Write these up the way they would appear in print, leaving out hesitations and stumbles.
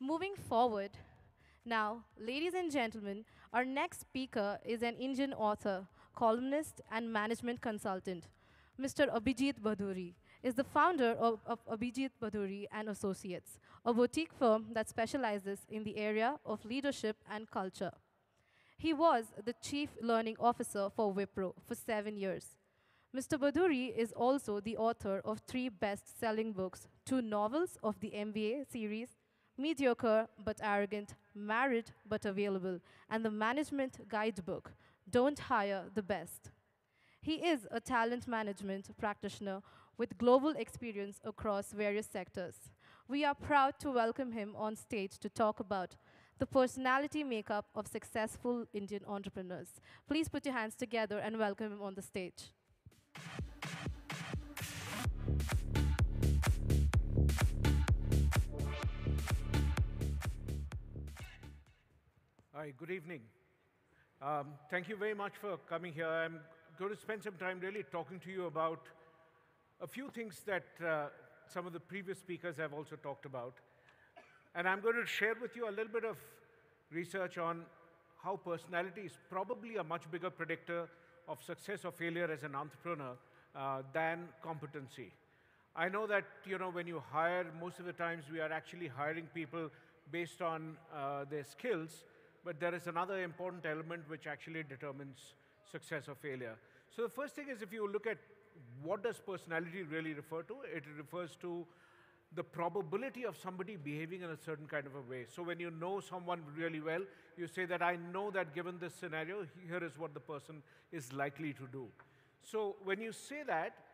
Moving forward, now, ladies and gentlemen, our next speaker is an Indian author, columnist, and management consultant. Mr. Abhijit Bhaduri is the founder of Abhijit Bhaduri and Associates, a boutique firm that specializes in the area of leadership and culture. He was the Chief Learning Officer for Wipro for 7 years. Mr. Bhaduri is also the author of three best-selling books, two novels of the MBA series, Mediocre but Arrogant, Married but Available, and the management guidebook, Don't Hire the Best. He is a talent management practitioner with global experience across various sectors. We are proud to welcome him on stage to talk about the personality makeup of successful Indian entrepreneurs. Please put your hands together and welcome him on the stage. Hi, good evening. Thank you very much for coming here. I'm going to spend some time really talking to you about a few things that some of the previous speakers have also talked about. And I'm going to share with you a little bit of research on how personality is probably a much bigger predictor of success or failure as an entrepreneur than competency. I know that when you hire, most of the times we are actually hiring people based on their skills, but there is another important element which actually determines success or failure. So the first thing is, if you look at what does personality really refer to, it refers to the probability of somebody behaving in a certain kind of a way. So when you know someone really well, you say that I know that given this scenario, here is what the person is likely to do. So when you say that,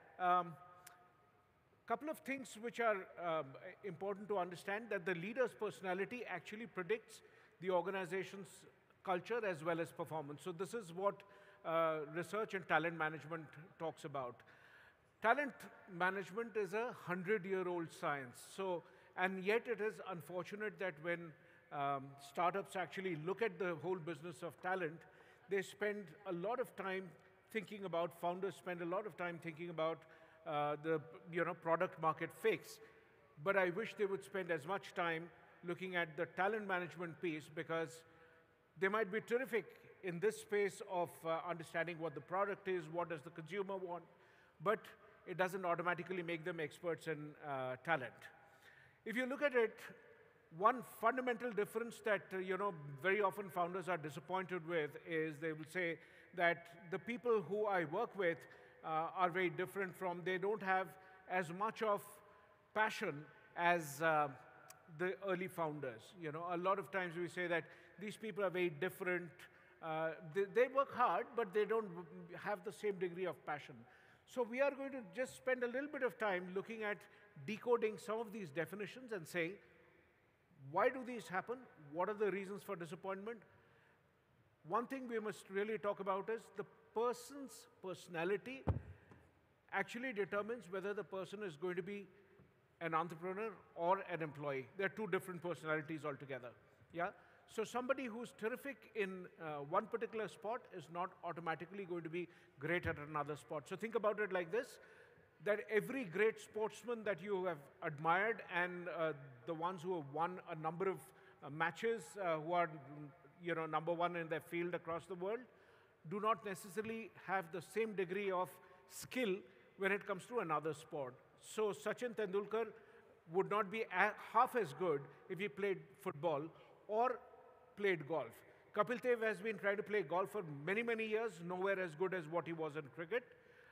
couple of things which are important to understand, that the leader's personality actually predicts the organization's culture as well as performance. So this is what research and talent management talks about. Talent management is a 100-year-old science. So, and yet it is unfortunate that when startups actually look at the whole business of talent, they spend a lot of time thinking about, founders spend a lot of time thinking about the product market fix. But I wish they would spend as much time looking at the talent management piece, because they might be terrific in this space of understanding what the product is, what does the consumer want, but it doesn't automatically make them experts in talent. If you look at it, one fundamental difference that very often founders are disappointed with is they will say that the people who I work with are very different from, they don't have as much of passion as the early founders. A lot of times we say that these people are very different. They work hard, but they don't have the same degree of passion. So we are going to just spend a little bit of time looking at decoding some of these definitions and saying, why do these happen? What are the reasons for disappointment? One thing we must really talk about is the person's personality actually determines whether the person is going to be an entrepreneur or an employee. They're two different personalities altogether. Yeah? So somebody who's terrific in one particular spot is not automatically going to be great at another spot. So think about it like this, that every great sportsman that you have admired and the ones who have won a number of matches, who are number one in their field across the world, do not necessarily have the same degree of skill when it comes to another sport. So Sachin Tendulkar would not be half as good if he played football or played golf. Kapil Dev has been trying to play golf for many, many years, nowhere as good as what he was in cricket.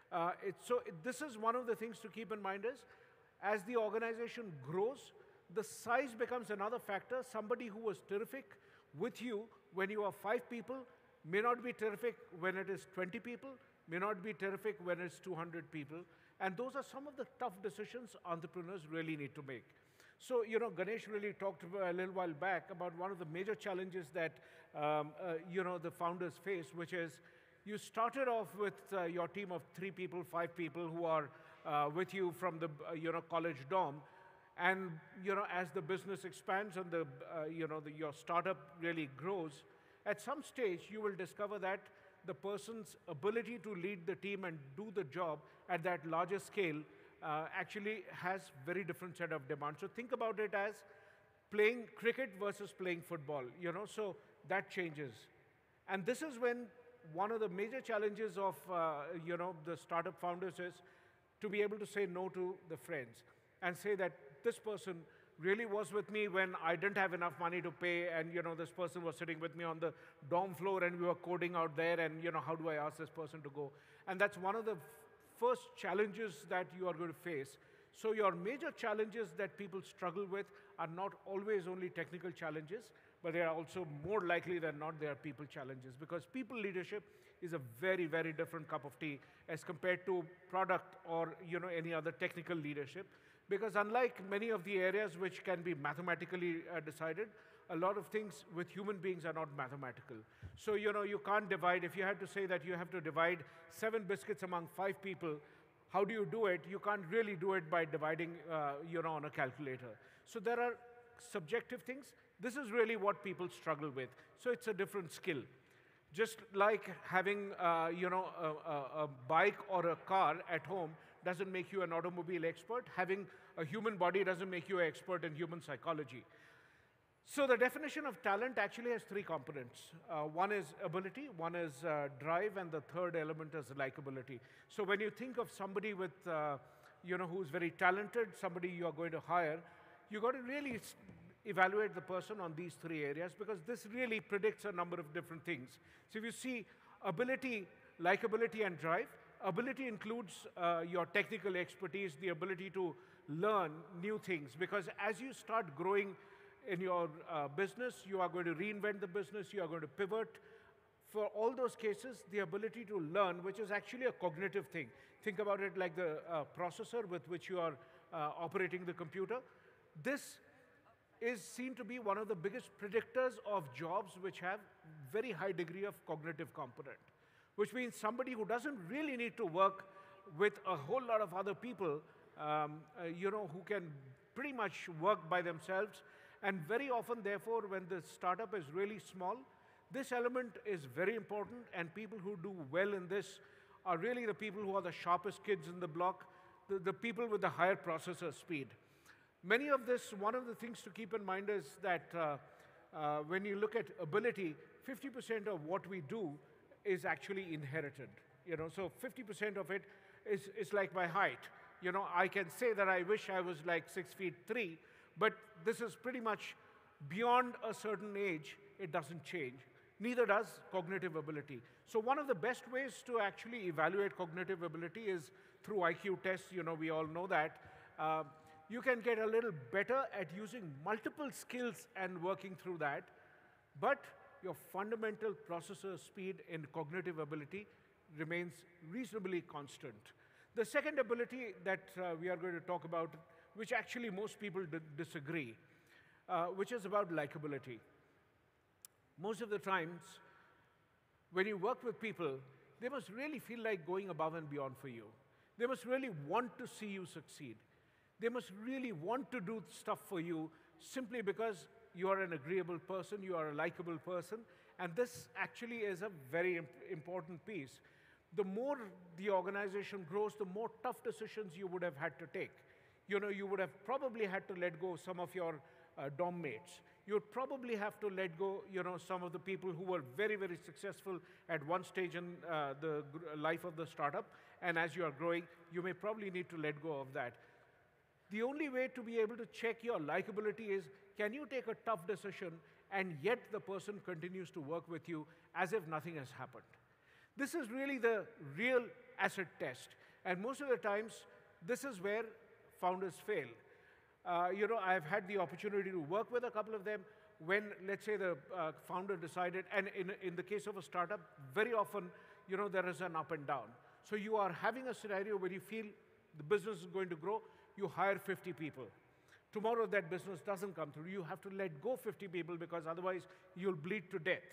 This is one of the things to keep in mind is, as the organization grows, the size becomes another factor. Somebody who was terrific with you when you are 5 people may not be terrific when it is 20 people, may not be terrific when it's 200 people. And those are some of the tough decisions entrepreneurs really need to make. So, Ganesh really talked a little while back about one of the major challenges that, the founders face, which is you started off with your team of 3 people, 5 people who are with you from the, college dorm. And, as the business expands and your startup really grows, at some stage you will discover that the person's ability to lead the team and do the job at that larger scale actually has very different set of demands. So think about it as playing cricket versus playing football, so that changes. And this is when one of the major challenges of, the startup founders is to be able to say no to the friends and say that this person really was with me when I didn't have enough money to pay, and this person was sitting with me on the dorm floor and we were coding out there, and how do I ask this person to go? And that's one of the first challenges that you are going to face. So your major challenges that people struggle with are not always only technical challenges, but they are also more likely than not, they are people challenges, because people leadership is a very, very different cup of tea as compared to product or any other technical leadership. Because unlike many of the areas which can be mathematically decided, a lot of things with human beings are not mathematical. So you can't divide. If you had to say that you have to divide 7 biscuits among 5 people, how do you do it? You can't really do it by dividing on a calculator. So there are subjective things. This is really what people struggle with. So it's a different skill. Just like having a bike or a car at home doesn't make you an automobile expert. Having a human body doesn't make you an expert in human psychology. So the definition of talent actually has 3 components. One is ability, one is drive, and the third element is likability. So when you think of somebody with, who's very talented, somebody you are going to hire, you got to really evaluate the person on these 3 areas, because this really predicts a number of different things. So if you see ability, likability, and drive, ability includes your technical expertise, the ability to learn new things, because as you start growing in your business, you are going to reinvent the business, you are going to pivot. For all those cases, the ability to learn, which is actually a cognitive thing. Think about it like the processor with which you are operating the computer. This is seen to be one of the biggest predictors of jobs which have very high degree of cognitive component, which means somebody who doesn't really need to work with a whole lot of other people, who can pretty much work by themselves. And very often, therefore, when the startup is really small, this element is very important, and people who do well in this are really the people who are the sharpest kids in the block, the people with the higher processor speed. Many of this, one of the things to keep in mind is that when you look at ability, 50% of what we do is actually inherited. So 50% of it is like my height. I can say that I wish I was like 6'3", but this is pretty much beyond a certain age, it doesn't change. Neither does cognitive ability. So one of the best ways to actually evaluate cognitive ability is through IQ tests. We all know that. You can get a little better at using multiple skills and working through that, but your fundamental processor speed in cognitive ability remains reasonably constant. The second ability that we are going to talk about, which actually most people disagree, which is about likability. Most of the times, when you work with people, they must really feel like going above and beyond for you. They must really want to see you succeed. They must really want to do stuff for you simply because you are an agreeable person, you are a likable person, and this actually is a very important piece. The more the organization grows, the more tough decisions you would have had to take. You would have probably had to let go some of your dorm mates. You would probably have to let go, some of the people who were very, very successful at one stage in the life of the startup, and as you are growing, you may probably need to let go of that. The only way to be able to check your likability is, can you take a tough decision and yet the person continues to work with you as if nothing has happened? This is really the real asset test. And most of the times, this is where founders fail. I've had the opportunity to work with a couple of them when, let's say, the founder decided, and in the case of a startup, very often, there is an up and down. So you are having a scenario where you feel the business is going to grow, you hire 50 people. Tomorrow that business doesn't come through. You have to let go 50 people because otherwise you'll bleed to death.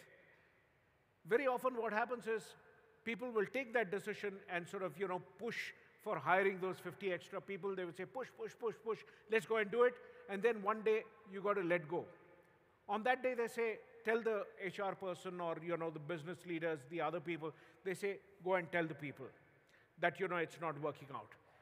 Very often what happens is people will take that decision and sort of, push for hiring those 50 extra people. They will say, push, push, push, push, let's go and do it. And then one day you got to let go. On that day they say, tell the HR person or, the business leaders, the other people, they say, go and tell the people that, it's not working out.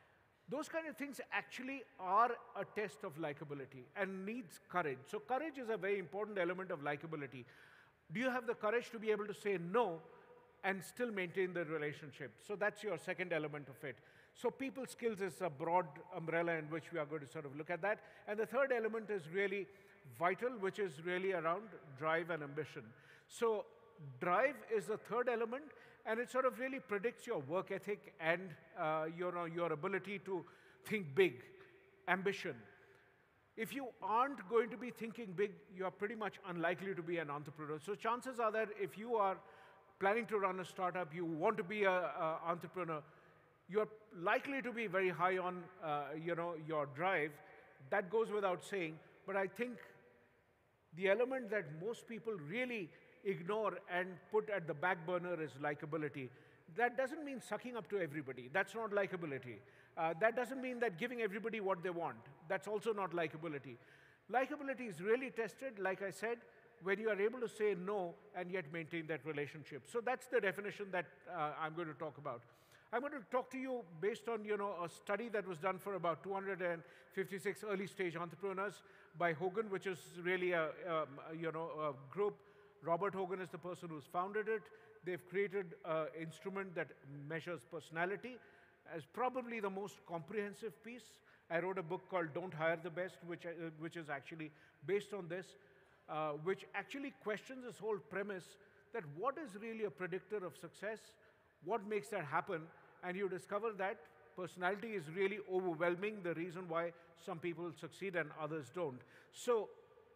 Those kind of things actually are a test of likability and needs courage. So courage is a very important element of likability. Do you have the courage to be able to say no and still maintain the relationship? So that's your second element of it. So people skills is a broad umbrella in which we are going to sort of look at that. And the third element is really vital, which is really around drive and ambition. So drive is the third element, and it sort of really predicts your work ethic and your ability to think big, ambition. If you aren't going to be thinking big, you are pretty much unlikely to be an entrepreneur. So chances are that if you are planning to run a startup, you want to be an entrepreneur, you're likely to be very high on your drive. That goes without saying. But I think the element that most people really ignore and put at the back burner is likability. That doesn't mean sucking up to everybody. That's not likability. That doesn't mean that giving everybody what they want. That's also not likability. Likability is really tested, like I said, when you are able to say no and yet maintain that relationship. So that's the definition that I'm going to talk about. I'm going to talk to you based on a study that was done for about 256 early stage entrepreneurs by Hogan, which is really a group. Robert Hogan is the person who's founded it. They've created an instrument that measures personality as probably the most comprehensive piece. I wrote a book called Don't Hire the Best, which is actually based on this, which actually questions this whole premise that what is really a predictor of success, what makes that happen, and you discover that personality is really overwhelming the reason why some people succeed and others don't. So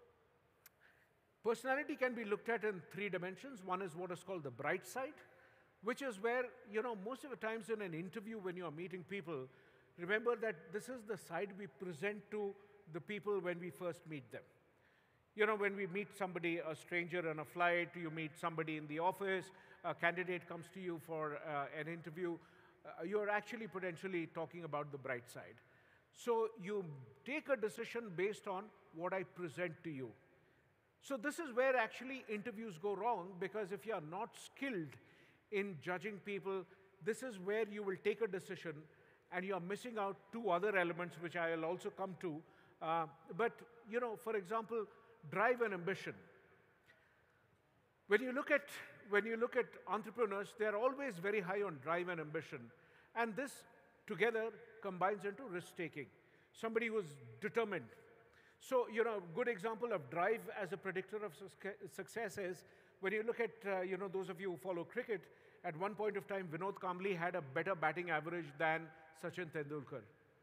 personality can be looked at in three dimensions. One is what is called the bright side, which is where, most of the times in an interview when you're meeting people, remember that this is the side we present to the people when we first meet them. When we meet somebody, a stranger on a flight, you meet somebody in the office, a candidate comes to you for an interview, you're actually potentially talking about the bright side. So you take a decision based on what I present to you. So this is where actually interviews go wrong, because if you are not skilled in judging people, this is where you will take a decision and you are missing out two other elements, which I will also come to. But for example, drive and ambition. When you look at entrepreneurs, they are always very high on drive and ambition. And this together combines into risk-taking. Somebody who's determined. So, a good example of drive as a predictor of success is when you look at, those of you who follow cricket, at one point of time, Vinod Kambli had a better batting average than Sachin Tendulkar.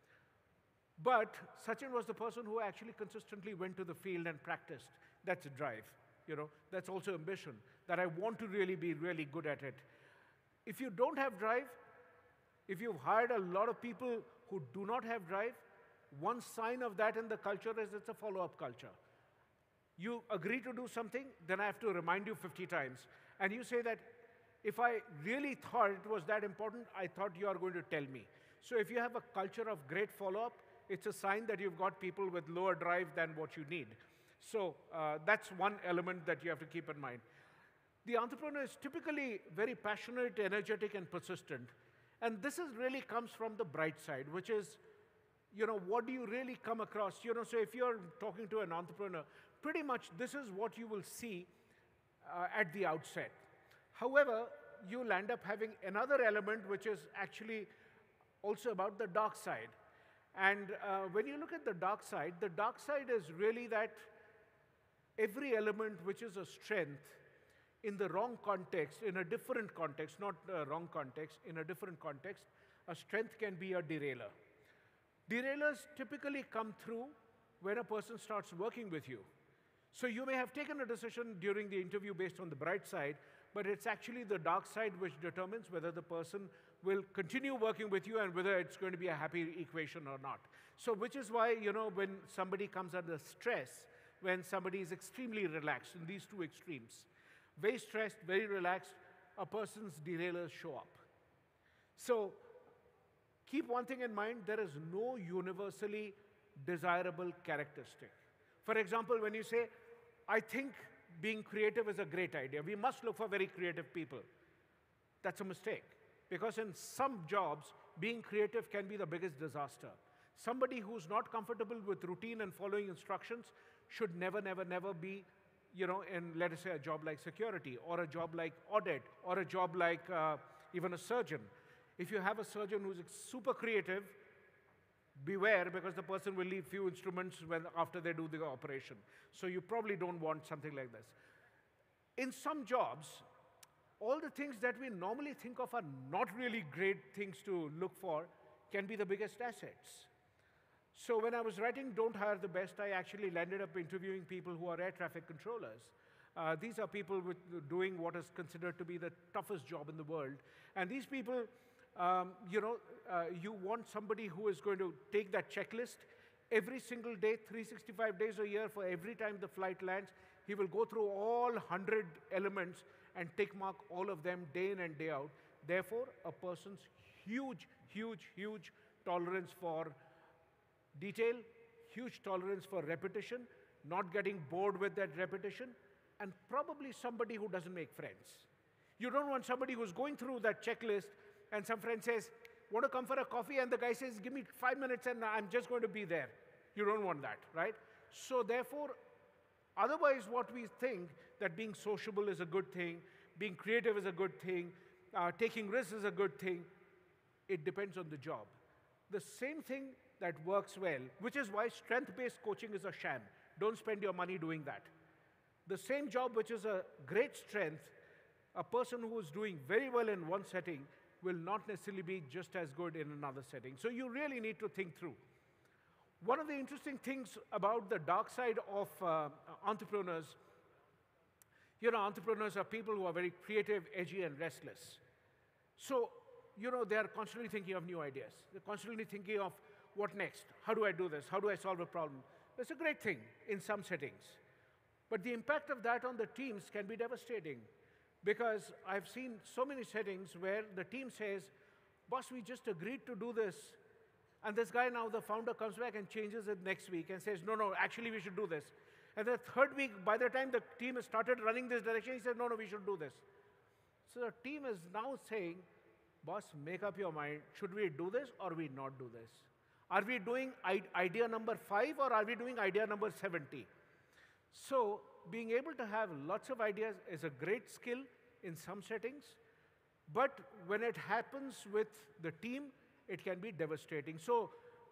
But Sachin was the person who actually consistently went to the field and practiced. That's a drive. That's also ambition, that I want to really be really good at it. If you don't have drive, if you've hired a lot of people who do not have drive, one sign of that in the culture is it's a follow-up culture. You agree to do something, then I have to remind you 50 times. And you say that, if I really thought it was that important, I thought you are going to tell me. So if you have a culture of great follow-up, it's a sign that you've got people with lower drive than what you need. So that's one element that you have to keep in mind. The entrepreneur is typically very passionate, energetic, and persistent. And this really comes from the bright side, which is, what do you really come across? So if you're talking to an entrepreneur, pretty much this is what you will see at the outset. However, you'll end up having another element, which is actually also about the dark side. And when you look at the dark side is really that every element which is a strength in the wrong context, in a different context, not the wrong context, in a different context, a strength can be a derailer. Derailers typically come through when a person starts working with you. So you may have taken a decision during the interview based on the bright side, but it's actually the dark side which determines whether the person will continue working with you and whether it's going to be a happy equation or not. So which is why, when somebody comes under stress, when somebody is extremely relaxed, in these two extremes, very stressed, very relaxed, a person's derailers show up. So keep one thing in mind, there is no universally desirable characteristic. For example, when you say, I think being creative is a great idea, we must look for very creative people. That's a mistake. Because in some jobs, being creative can be the biggest disaster. Somebody who's not comfortable with routine and following instructions should never, never, never be, in, let us say, a job like security, or a job like audit, or a job like even a surgeon. If you have a surgeon who's super creative, beware, because the person will leave few instruments after they do the operation. So you probably don't want something like this. In some jobs, all the things that we normally think of are not really great things to look for can be the biggest assets. So when I was writing Don't Hire the Best, I actually landed up interviewing people who are air traffic controllers. These are people doing what is considered to be the toughest job in the world. And these people, you want somebody who is going to take that checklist every single day, 365 days a year, for every time the flight lands. He will go through all 100 elements and tick mark all of them day in and day out. Therefore, a person's huge, huge, huge tolerance for detail, huge tolerance for repetition, not getting bored with that repetition, and probably somebody who doesn't make friends. You don't want somebody who's going through that checklist and some friend says, want to come for a coffee? And the guy says, give me 5 minutes and I'm just going to be there. You don't want that, right? So therefore, otherwise what we think that being sociable is a good thing, being creative is a good thing, taking risks is a good thing, it depends on the job. The same thing that works well, which is why strength-based coaching is a sham. Don't spend your money doing that. The same job which is a great strength, a person who is doing very well in one setting will not necessarily be just as good in another setting. So you really need to think through. One of the interesting things about the dark side of entrepreneurs, entrepreneurs are people who are very creative, edgy, and restless. So, they are constantly thinking of new ideas. They're constantly thinking of what next? How do I do this? How do I solve a problem? It's a great thing in some settings. But the impact of that on the teams can be devastating, because I've seen so many settings where the team says, boss, we just agreed to do this. And this guy now, the founder, comes back and changes it next week and says, no, actually we should do this. And the third week, by the time the team has started running this direction, he says, no, we should do this. So the team is now saying, boss, make up your mind. Should we do this or we not do this? Are we doing idea number 5 or are we doing idea number 70? So being able to have lots of ideas is a great skill in some settings, but when it happens with the team, it can be devastating. So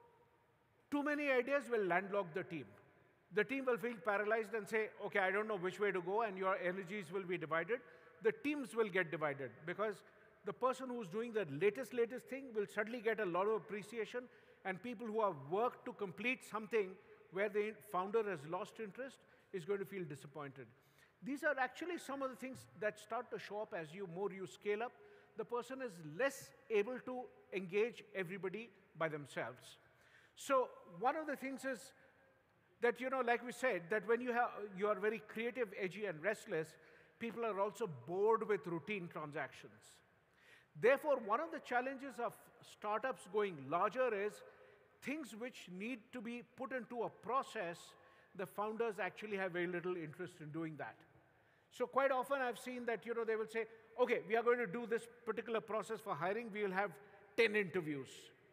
too many ideas will landlock the team. The team will feel paralyzed and say, okay, I don't know which way to go, and your energies will be divided. The teams will get divided because the person who's doing the latest thing will suddenly get a lot of appreciation, and people who have worked to complete something where the founder has lost interest is going to feel disappointed. These are actually some of the things that start to show up as more you scale up. The person is less able to engage everybody by themselves. So one of the things is that, like we said, that when you are very creative, edgy, and restless, people are also bored with routine transactions. Therefore, one of the challenges of startups going larger is things which need to be put into a process, the founders actually have very little interest in doing that. So quite often I've seen that, they will say, okay, we are going to do this particular process for hiring, we will have 10 interviews.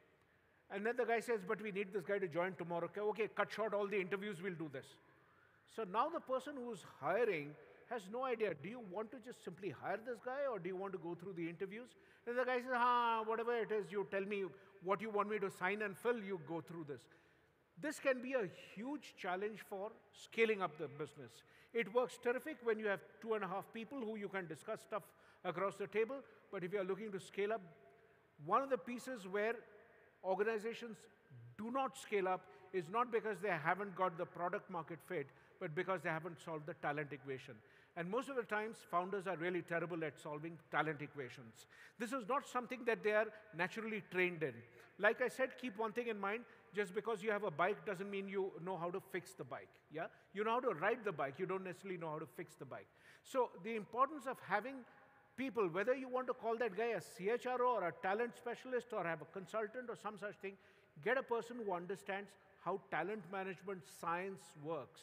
And then the guy says, but we need this guy to join tomorrow. Okay, cut short all the interviews, we'll do this. So now the person who's hiring has no idea, do you want to just simply hire this guy or do you want to go through the interviews? And the guy says, whatever it is, you tell me what you want me to sign and fill, you go through this. This can be a huge challenge for scaling up the business. It works terrific when you have 2.5 people who you can discuss stuff across the table, but if you are looking to scale up, one of the pieces where organizations do not scale up is not because they haven't got the product market fit, but because they haven't solved the talent equation. And most of the times, founders are really terrible at solving talent equations. This is not something that they are naturally trained in. Like I said, keep one thing in mind, just because you have a bike doesn't mean you know how to fix the bike. Yeah? You know how to ride the bike, you don't necessarily know how to fix the bike. So the importance of having people, whether you want to call that guy a CHRO or a talent specialist or have a consultant or some such thing, get a person who understands how talent management science works.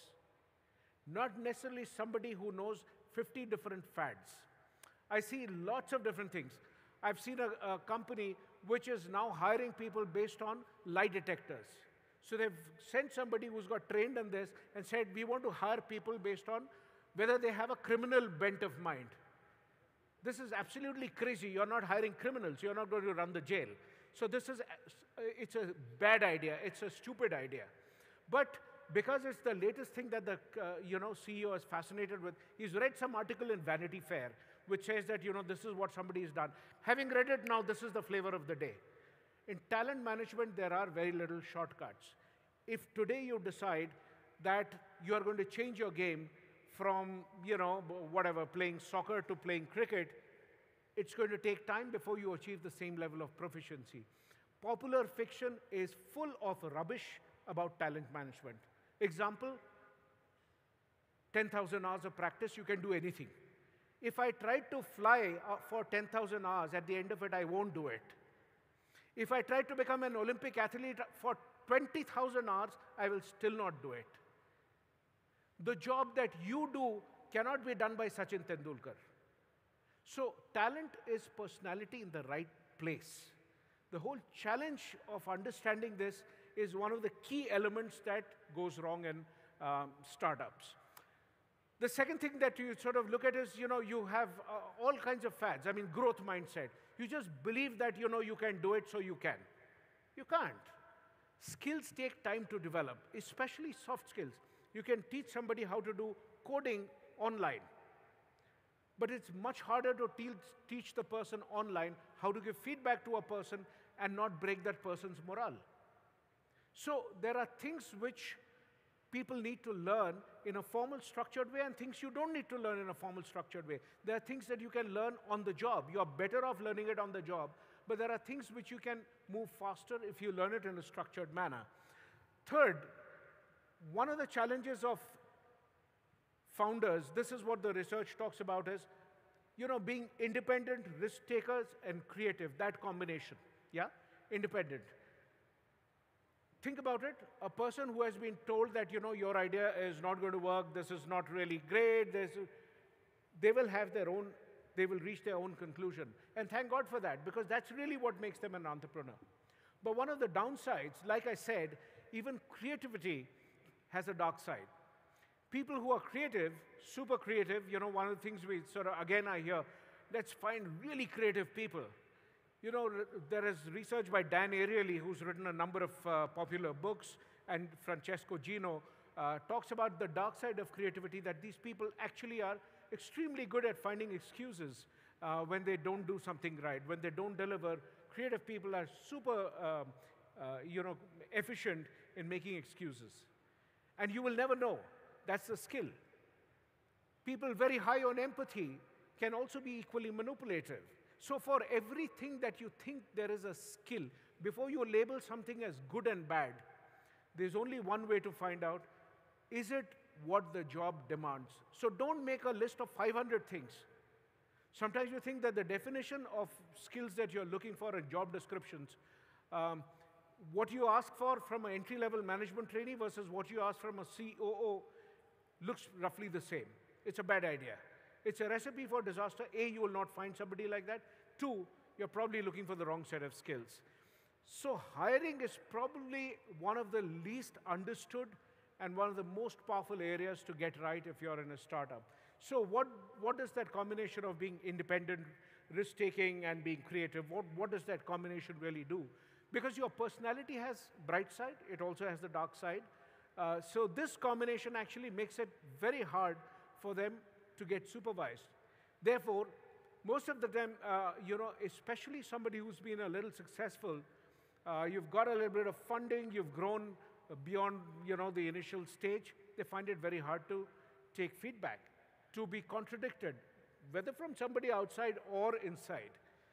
Not necessarily somebody who knows 50 different fads. I see lots of different things. I've seen a company which is now hiring people based on lie detectors. So they've sent somebody who's got trained in this and said, we want to hire people based on whether they have a criminal bent of mind. This is absolutely crazy. You're not hiring criminals. You're not going to run the jail. So this is, it's a bad idea. It's a stupid idea. But because it's the latest thing that the CEO is fascinated with, he's read some article in Vanity Fair which says that this is what somebody has done. Having read it now, this is the flavor of the day. In talent management, there are very little shortcuts. If today you decide that you are going to change your game from, whatever, playing soccer to playing cricket, it's going to take time before you achieve the same level of proficiency. Popular fiction is full of rubbish about talent management. Example, 10,000 hours of practice, you can do anything. If I tried to fly for 10,000 hours, at the end of it, I won't do it. If I tried to become an Olympic athlete for 20,000 hours, I will still not do it. The job that you do cannot be done by Sachin Tendulkar. So talent is personality in the right place. The whole challenge of understanding this is one of the key elements that goes wrong in startups. The second thing that you sort of look at is, you have all kinds of fads. I mean, growth mindset. You just believe that, you can do it, so you can. You can't. Skills take time to develop, especially soft skills. You can teach somebody how to do coding online. But it's much harder to teach the person online how to give feedback to a person and not break that person's morale. So there are things which people need to learn in a formal, structured way, and things you don't need to learn in a formal, structured way. There are things that you can learn on the job. You are better off learning it on the job. But there are things which you can move faster if you learn it in a structured manner. Third, one of the challenges of founders, this is what the research talks about, is being independent, risk takers, and creative, that combination. Yeah? Independent. Think about it. A person who has been told that, your idea is not going to work, this is not really great, they will have their own, they will reach their own conclusion. And thank God for that, because that's really what makes them an entrepreneur. But one of the downsides, like I said, even creativity has a dark side. People who are creative, super creative, one of the things we sort of, again, I hear, let's find really creative people. There is research by Dan Ariely, who's written a number of popular books, and Francesco Gino talks about the dark side of creativity, that these people actually are extremely good at finding excuses when they don't do something right, when they don't deliver. Creative people are super efficient in making excuses. And you will never know. That's the skill. People very high on empathy can also be equally manipulative. So for everything that you think there is a skill, before you label something as good and bad, there's only one way to find out, is it what the job demands? So don't make a list of 500 things. Sometimes you think that the definition of skills that you're looking for in job descriptions, what you ask for from an entry-level management trainee versus what you ask from a COO looks roughly the same. It's a bad idea. It's a recipe for disaster. A, you will not find somebody like that. Two, you're probably looking for the wrong set of skills. So hiring is probably one of the least understood and one of the most powerful areas to get right if you're in a startup. So what does that combination of being independent, risk-taking, and being creative, what does that combination really do? Because your personality has bright side, it also has the dark side. So this combination actually makes it very hard for them to get supervised. Therefore, most of the time, especially somebody who's been a little successful, you've got a little bit of funding, you've grown beyond the initial stage, they find it very hard to take feedback, to be contradicted, whether from somebody outside or inside.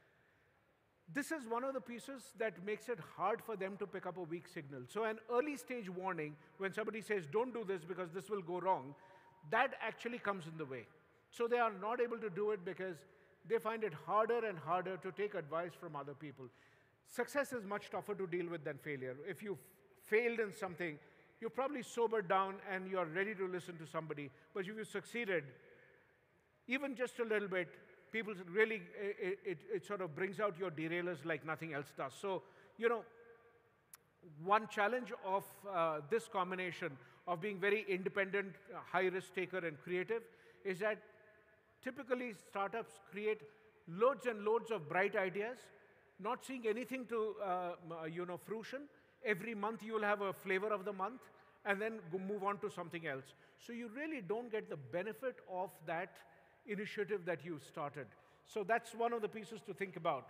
This is one of the pieces that makes it hard for them to pick up a weak signal. So an early stage warning, when somebody says, don't do this because this will go wrong, that actually comes in the way. So they are not able to do it because they find it harder and harder to take advice from other people. Success is much tougher to deal with than failure. If you've failed in something, you're probably sobered down and you're ready to listen to somebody. But if you succeeded, even just a little bit, people really, it sort of brings out your derailers like nothing else does. So, you know, one challenge of this combination of being very independent, high-risk taker, and creative is that typically startups create loads and loads of bright ideas, not seeing anything to you know, fruition. Every month you will have a flavor of the month, and then move on to something else. So you really don't get the benefit of that initiative that you started. So that's one of the pieces to think about.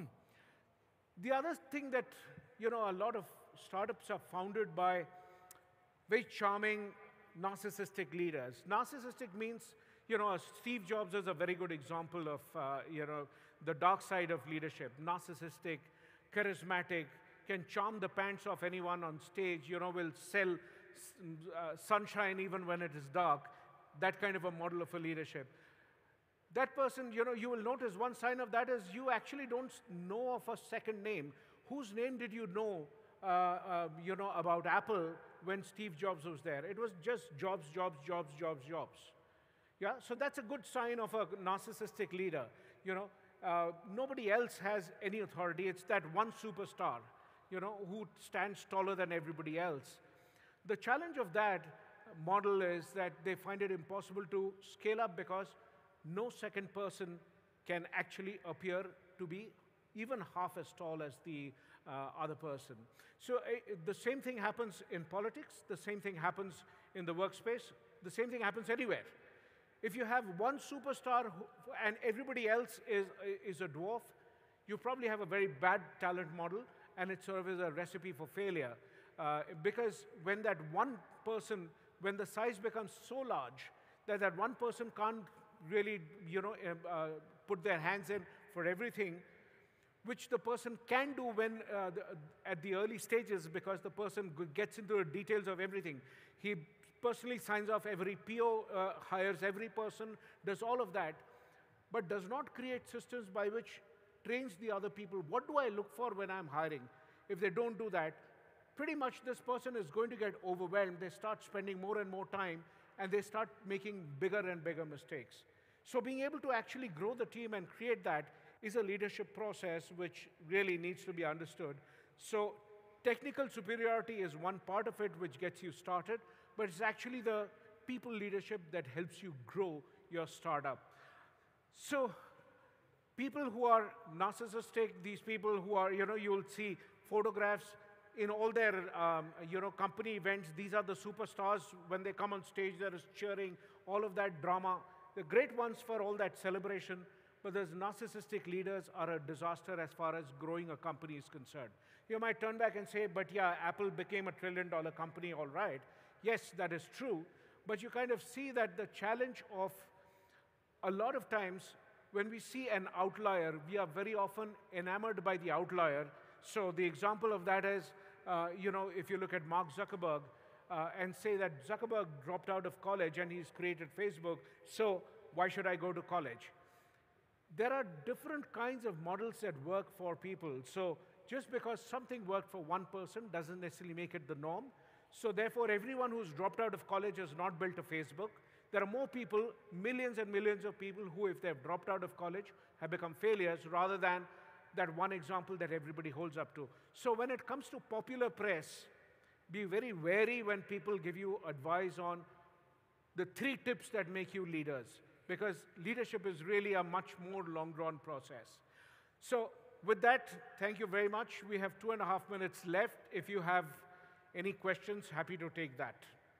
The other thing that, you know, a lot of startups are founded by very charming, narcissistic leaders. Narcissistic means, you know, Steve Jobs is a very good example of, you know, the dark side of leadership. Narcissistic, charismatic, can charm the pants off anyone on stage, you know, will sell sunshine even when it is dark. That kind of a model of a leadership. That person, you know, you will notice one sign of that is you actually don't know of a second name. Whose name did you know, you know, about Apple when Steve Jobs was there? It was just Jobs, Jobs, Jobs, Jobs, Jobs. Yeah, so that's a good sign of a narcissistic leader. You know, nobody else has any authority. It's that one superstar, you know, who stands taller than everybody else. The challenge of that model is that they find it impossible to scale up because no second person can actually appear to be even half as tall as the other person. So the same thing happens in politics, the same thing happens in the workspace, the same thing happens anywhere. If you have one superstar and everybody else is a dwarf, you probably have a very bad talent model, and it serves as a recipe for failure. Because when that one person, when the size becomes so large that that one person can't really, you know, put their hands in for everything, which the person can do when at the early stages, because the person gets into the details of everything. He personally signs off every PO, hires every person, does all of that, but does not create systems by which trains the other people. What do I look for when I'm hiring? If they don't do that, pretty much this person is going to get overwhelmed. They start spending more and more time, and they start making bigger and bigger mistakes. So being able to actually grow the team and create that is a leadership process which really needs to be understood. So technical superiority is one part of it which gets you started, but it's actually the people leadership that helps you grow your startup. So people who are narcissistic, these people who are, you know, you'll see photographs in all their, you know, company events. These are the superstars. When they come on stage, there is cheering, all of that drama. The great ones for all that celebration, but those narcissistic leaders are a disaster as far as growing a company is concerned. You might turn back and say, but yeah, Apple became a $1 trillion company, all right. Yes, that is true, but you kind of see that the challenge of a lot of times when we see an outlier, we are very often enamored by the outlier. So the example of that is, you know, if you look at Mark Zuckerberg and say that Zuckerberg dropped out of college and he's created Facebook, so why should I go to college? There are different kinds of models that work for people. So just because something worked for one person doesn't necessarily make it the norm. So therefore, everyone who's dropped out of college has not built a Facebook. There are more people, millions and millions of people who, if they've dropped out of college, have become failures rather than that one example that everybody holds up to. So when it comes to popular press, be very wary when people give you advice on the 3 tips that make you leaders, because leadership is really a much more long-drawn process. So with that, thank you very much. We have 2.5 minutes left. If you have any questions, happy to take that.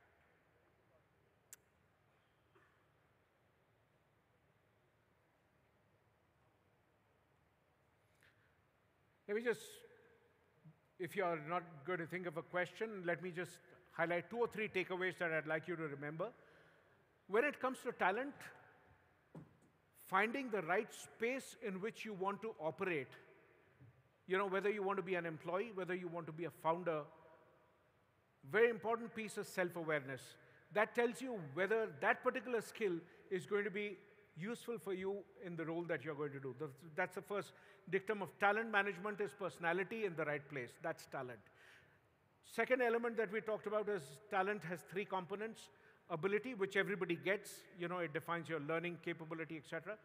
Let me just, if you are not going to think of a question, let me just highlight 2 or 3 takeaways that I'd like you to remember. When it comes to talent, finding the right space in which you want to operate, you know, whether you want to be an employee, whether you want to be a founder, very important piece is self-awareness. That tells you whether that particular skill is going to be useful for you in the role that you're going to do. That's the first dictum of talent management, is personality in the right place. That's talent. Second element that we talked about is talent has 3 components. Ability, which everybody gets, you know, it defines your learning capability, etc.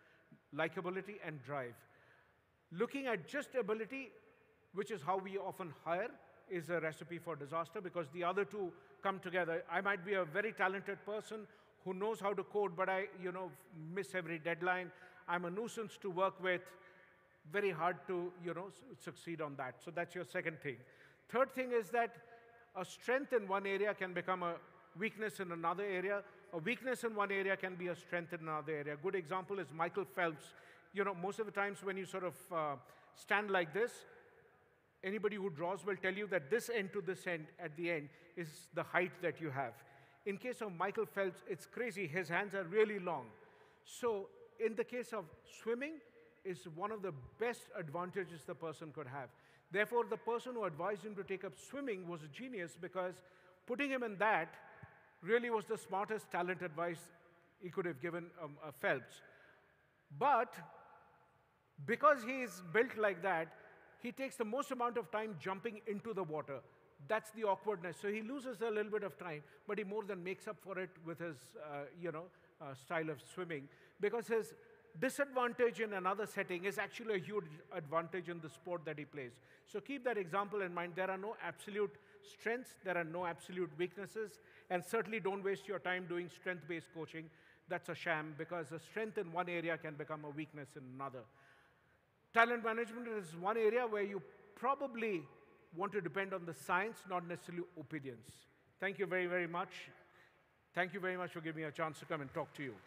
likability, and drive. Looking at just ability, which is how we often hire, is a recipe for disaster because the other two come together. I might be a very talented person who knows how to code, but I, miss every deadline. I'm a nuisance to work with, very hard to, succeed on that. So that's your second thing. Third thing is that a strength in one area can become a weakness in another area. A weakness in one area can be a strength in another area. A good example is Michael Phelps. Most of the times when you sort of stand like this, anybody who draws will tell you that this end to this end at the end is the height that you have. In case of Michael Phelps, it's crazy. His hands are really long. So in the case of swimming, is one of the best advantages the person could have. Therefore, the person who advised him to take up swimming was a genius because putting him in that really was the smartest talent advice he could have given Phelps. But because he is built like that, he takes the most amount of time jumping into the water. That's the awkwardness. So he loses a little bit of time, but he more than makes up for it with his, style of swimming. Because his disadvantage in another setting is actually a huge advantage in the sport that he plays. So keep that example in mind. There are no absolute strengths. There are no absolute weaknesses. And certainly don't waste your time doing strength-based coaching. That's a sham because a strength in one area can become a weakness in another. Talent management is one area where you probably want to depend on the science, not necessarily opinions. Thank you very, very much. Thank you very much for giving me a chance to come and talk to you.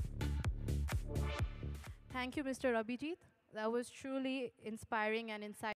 Thank you, Mr. Abhijit. That was truly inspiring and insightful.